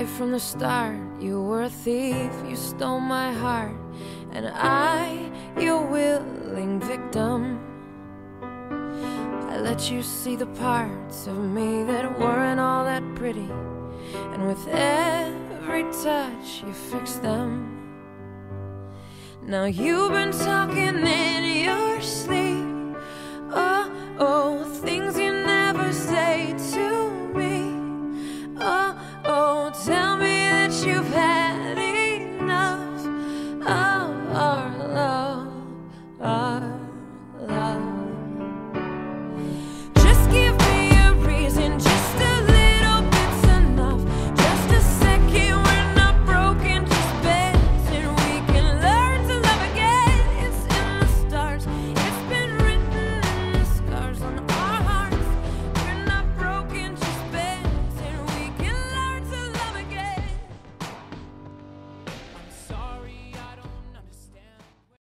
right from the start. You were a thief, you stole my heart, and I, your willing victim. I let you see the parts of me that weren't all that pretty, and with every touch you fixed them. Now you've been talking in your sleep,